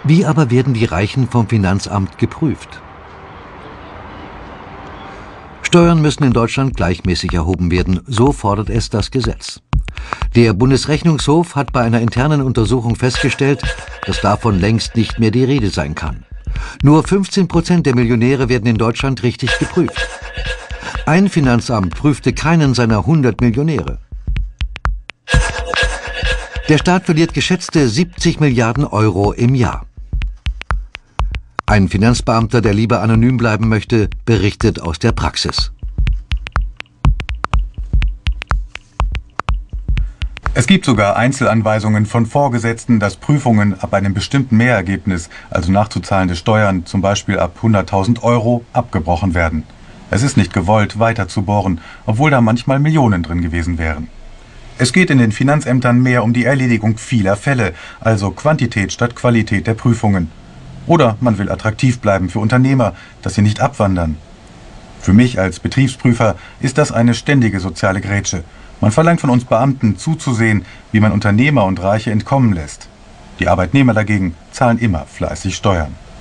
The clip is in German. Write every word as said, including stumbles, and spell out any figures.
Wie aber werden die Reichen vom Finanzamt geprüft? Steuern müssen in Deutschland gleichmäßig erhoben werden, so fordert es das Gesetz. Der Bundesrechnungshof hat bei einer internen Untersuchung festgestellt, dass davon längst nicht mehr die Rede sein kann. Nur fünfzehn Prozent der Millionäre werden in Deutschland richtig geprüft. Ein Finanzamt prüfte keinen seiner hundert Millionäre. Der Staat verliert geschätzte siebzig Milliarden Euro im Jahr. Ein Finanzbeamter, der lieber anonym bleiben möchte, berichtet aus der Praxis. Es gibt sogar Einzelanweisungen von Vorgesetzten, dass Prüfungen ab einem bestimmten Mehrergebnis, also nachzuzahlende Steuern, zum Beispiel ab hunderttausend Euro, abgebrochen werden. Es ist nicht gewollt, weiter zu bohren, obwohl da manchmal Millionen drin gewesen wären. Es geht in den Finanzämtern mehr um die Erledigung vieler Fälle, also Quantität statt Qualität der Prüfungen. Oder man will attraktiv bleiben für Unternehmer, dass sie nicht abwandern. Für mich als Betriebsprüfer ist das eine ständige soziale Grätsche. Man verlangt von uns Beamten zuzusehen, wie man Unternehmer und Reiche entkommen lässt. Die Arbeitnehmer dagegen zahlen immer fleißig Steuern.